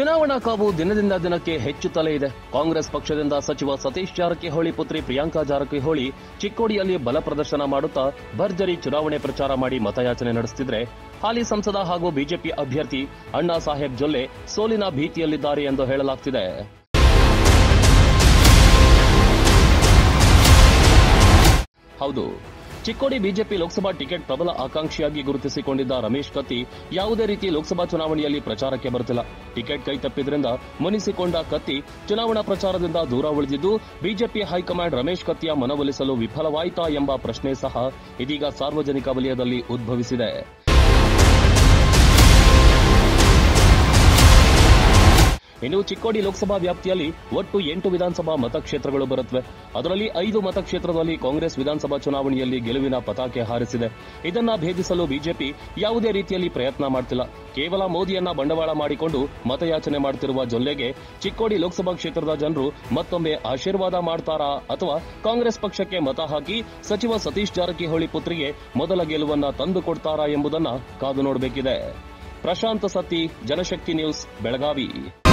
ಚುನಾವಣಾ ಕಾವು ದಿನದಿಂದ ದಿನಕ್ಕೆ ಹೆಚ್ಚುತ್ತಲೇ ಇದೆ. ಕಾಂಗ್ರೆಸ್ ಪಕ್ಷದಿಂದ ಸಚಿವ ಸತೀಶ್ ಜಾರಕಿಹೊಳಿ ಪುತ್ರಿ ಪ್ರಿಯಾಂಕಾ ಜಾರಕಿಹೊಳಿ ಚಿಕ್ಕೋಡಿಯಲ್ಲಿ ಬಲ ಪ್ರದರ್ಶನ ಮಾಡುತ್ತಾ ಭರ್ಜರಿ ಚುನಾವಣೆ ಪ್ರಚಾರ ಮಾಡಿ ಮತಯಾಚನೆ ನಡೆಸುತ್ತಿದ್ರೆ, ಹಾಲಿ ಸಂಸದ ಹಾಗೂ ಬಿಜೆಪಿ ಅಭ್ಯರ್ಥಿ ಅಣ್ಣಾ ಸಾಹೇಬ್ ಜೊಲ್ಲೆ ಸೋಲಿನ ಭೀತಿಯಲ್ಲಿದ್ದಾರೆ ಎಂದು ಹೇಳಲಾಗುತ್ತಿದೆ. ಹೌದು, ಚಿಕ್ಕೋಡಿ ಬಿಜೆಪಿ ಲೋಕಸಭಾ ಟಿಕೆಟ್ ಪ್ರಬಲ ಆಕಾಂಕ್ಷಿಯಾಗಿ ಗುರುತಿಸಿಕೊಂಡಿದ್ದ ರಮೇಶ್ ಕತ್ತಿ ಯಾವುದೇ ರೀತಿ ಲೋಕಸಭಾ ಚುನಾವಣೆಯಲ್ಲಿ ಪ್ರಚಾರಕ್ಕೆ ಬರುತ್ತಿಲ್ಲ. ಟಿಕೆಟ್ ಕೈ ತಪ್ಪಿದ್ರಿಂದ ಮುನಿಸಿಕೊಂಡ ಕತ್ತಿ ಚುನಾವಣಾ ಪ್ರಚಾರದಿಂದ ದೂರ ಉಳಿದಿದ್ದು, ಬಿಜೆಪಿ ಹೈಕಮಾಂಡ್ ರಮೇಶ್ ಕತ್ತಿಯ ಮನವೊಲಿಸಲು ವಿಫಲವಾಯಿತಾ ಎಂಬ ಪ್ರಶ್ನೆ ಸಹ ಇದೀಗ ಸಾರ್ವಜನಿಕ ವಲಯದಲ್ಲಿ ಉದ್ಭವಿಸಿದೆ. ಇನ್ನು ಚಿಕ್ಕೋಡಿ ಲೋಕಸಭಾ ವ್ಯಾಪ್ತಿಯಲ್ಲಿ ಒಟ್ಟು 8 ವಿಧಾನಸಭಾ ಮತಕ್ಷೇತ್ರಗಳು ಬರುತ್ತವೆ. ಅದರಲ್ಲಿ 5 ಮತಕ್ಷೇತ್ರದಲ್ಲಿ ಕಾಂಗ್ರೆಸ್ ವಿಧಾನಸಭಾ ಚುನಾವಣೆಯಲ್ಲಿ ಗೆಲುವಿನ ಪತಾಕೆ ಹಾರಿಸಿದೆ. ಇದನ್ನ ಭೇದಿಸಲು ಬಿಜೆಪಿ ಯಾವುದೇ ರೀತಿಯಲ್ಲಿ ಪ್ರಯತ್ನ ಮಾಡ್ತಿಲ್ಲ. ಕೇವಲ ಮೋದಿಯನ್ನ ಬಂಡವಾಳ ಮಾಡಿಕೊಂಡು ಮತಯಾಚನೆ ಮಾಡುತ್ತಿರುವ ಜೊಲ್ಲೆಗೆ ಚಿಕ್ಕೋಡಿ ಲೋಕಸಭಾ ಕ್ಷೇತ್ರದ ಜನರು ಮತ್ತೊಮ್ಮೆ ಆಶೀರ್ವಾದ ಮಾಡ್ತಾರಾ ಅಥವಾ ಕಾಂಗ್ರೆಸ್ ಪಕ್ಷಕ್ಕೆ ಮತ ಹಾಕಿ ಸಚಿವ ಸತೀಶ್ ಜಾರಕಿಹೊಳಿ ಪುತ್ರಿಗೆ ಮೊದಲ ಗೆಲುವನ್ನ ತಂದು ಕೊಡ್ತಾರಾ ಎಂಬುದನ್ನ ಕಾದು ನೋಡಬೇಕಿದೆ. ಪ್ರಶಾಂತ್ ಸತ್ತಿ, ಜನಶಕ್ತಿ ನ್ಯೂಸ್, ಬೆಳಗಾವಿ.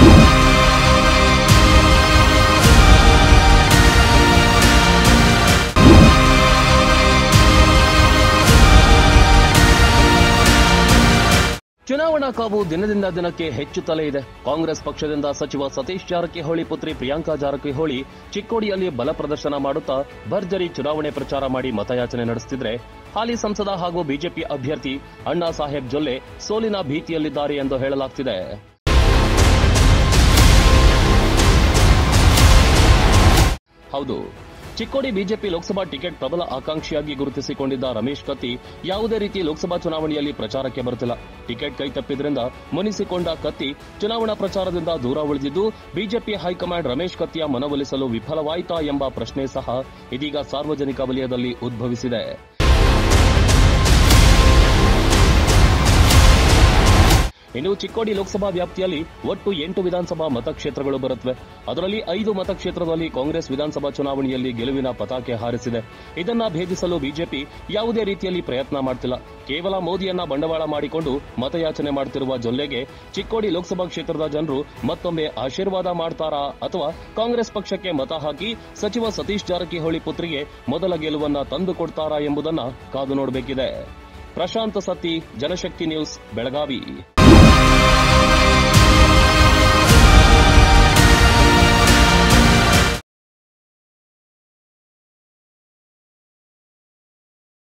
ಚುನಾವಣಾ ಕಾವು ದಿನದಿಂದ ದಿನಕ್ಕೆ ಹೆಚ್ಚುತ್ತಲೇ ಇದೆ. ಕಾಂಗ್ರೆಸ್ ಪಕ್ಷದಿಂದ ಸಚಿವ ಸತೀಶ್ ಜಾರಕಿಹೊಳಿ ಪುತ್ರಿ ಪ್ರಿಯಾಂಕಾ ಜಾರಕಿಹೊಳಿ ಚಿಕ್ಕೋಡಿಯಲ್ಲಿ ಬಲ ಪ್ರದರ್ಶನ ಮಾಡುತ್ತಾ ಭರ್ಜರಿ ಚುನಾವಣೆ ಪ್ರಚಾರ ಮಾಡಿ ಮತಯಾಚನೆ ನಡೆಸುತ್ತಿದ್ರೆ, ಹಾಲಿ ಸಂಸದ ಹಾಗೂ ಬಿಜೆಪಿ ಅಭ್ಯರ್ಥಿ ಅಣ್ಣಾ ಸಾಹೇಬ್ ಜೊಲ್ಲೆ ಸೋಲಿನ ಭೀತಿಯಲ್ಲಿದ್ದಾರೆ ಎಂದು ಹೇಳಲಾಗುತ್ತಿದೆ. ಹೌದು, ಚಿಕ್ಕೋಡಿ ಬಿಜೆಪಿ ಲೋಕಸಭಾ ಟಿಕೆಟ್ ಪ್ರಬಲ ಆಕಾಂಕ್ಷಿಯಾಗಿ ಗುರುತಿಸಿಕೊಂಡಿದ್ದ ರಮೇಶ್ ಕತ್ತಿ ಯಾವುದೇ ರೀತಿ ಲೋಕಸಭಾ ಚುನಾವಣೆಯಲ್ಲಿ ಪ್ರಚಾರಕ್ಕೆ ಬರುತ್ತಿಲ್ಲ. ಟಿಕೆಟ್ ಕೈ ತಪ್ಪಿದ್ರಿಂದ ಮುನಿಸಿಕೊಂಡ ಕತ್ತಿ ಚುನಾವಣಾ ಪ್ರಚಾರದಿಂದ ದೂರ ಉಳಿದಿದ್ದು, ಬಿಜೆಪಿ ಹೈಕಮಾಂಡ್ ರಮೇಶ್ ಕತ್ತಿಯ ಮನವೊಲಿಸಲು ವಿಫಲವಾಯಿತಾ ಎಂಬ ಪ್ರಶ್ನೆ ಸಹ ಇದೀಗ ಸಾರ್ವಜನಿಕ ವಲಯದಲ್ಲಿ ಉದ್ಭವಿಸಿದೆ. ಇನ್ನು ಚಿಕ್ಕೋಡಿ ಲೋಕಸಭಾ ವ್ಯಾಪ್ತಿಯಲ್ಲಿ ಒಟ್ಟು 8 ವಿಧಾನಸಭಾ ಮತಕ್ಷೇತ್ರಗಳು ಬರುತ್ತವೆ. ಅದರಲ್ಲಿ 5 ಮತಕ್ಷೇತ್ರದಲ್ಲಿ ಕಾಂಗ್ರೆಸ್ ವಿಧಾನಸಭಾ ಚುನಾವಣೆಯಲ್ಲಿ ಗೆಲುವಿನ ಪತಾಕೆ ಹಾರಿಸಿದೆ. ಇದನ್ನ ಭೇದಿಸಲು ಬಿಜೆಪಿ ಯಾವುದೇ ರೀತಿಯಲ್ಲಿ ಪ್ರಯತ್ನ ಮಾಡ್ತಿಲ್ಲ. ಕೇವಲ ಮೋದಿಯನ್ನ ಬಂಡವಾಳ ಮಾಡಿಕೊಂಡು ಮತಯಾಚನೆ ಮಾಡುತ್ತಿರುವ ಜೊಲ್ಲೆಗೆ ಚಿಕ್ಕೋಡಿ ಲೋಕಸಭಾ ಕ್ಷೇತ್ರದ ಜನರು ಮತ್ತೊಮ್ಮೆ ಆಶೀರ್ವಾದ ಮಾಡ್ತಾರಾ ಅಥವಾ ಕಾಂಗ್ರೆಸ್ ಪಕ್ಷಕ್ಕೆ ಮತ ಹಾಕಿ ಸಚಿವ ಸತೀಶ್ ಜಾರಕಿಹೊಳಿ ಪುತ್ರಿಗೆ ಮೊದಲ ಗೆಲುವನ್ನ ತಂದು ಕೊಡ್ತಾರಾ ಎಂಬುದನ್ನ ಕಾದು ನೋಡಬೇಕಿದೆ. ಪ್ರಶಾಂತ್ ಸತ್ತಿ, ಜನಶಕ್ತಿ ನ್ಯೂಸ್, ಬೆಳಗಾವಿ.